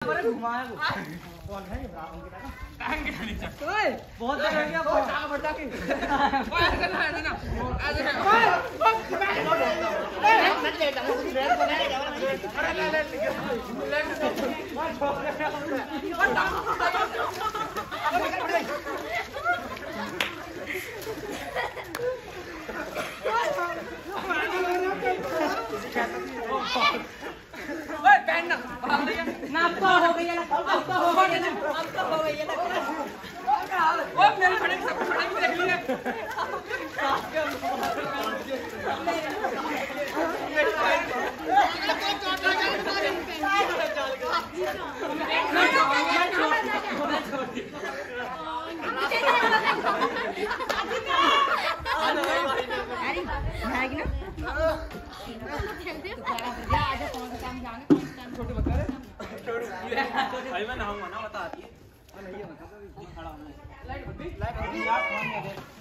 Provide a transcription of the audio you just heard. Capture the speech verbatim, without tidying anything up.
पर घुमाया वो कौन है ये ब्राउन की तरह ओए बहुत देर हो गया बहुत आगे बढ़ जाके ओए ऐसे ना ऐसे ना ऐसे ना ओए मत ले जा मुझे रेड को नहीं जाओ अरे ले ले ले मत छोड़ ओए बैठ ना ना अब तो हो गई है अब तो हो गई है अब तो हो गई है ओए मेरे खड़े सब खड़े में देख लिए भाई मैं नहाऊंगा ना बता आती है नहीं है मतलब खड़ा होना लाइट बत्ती लाइट बत्ती यार फोन में दे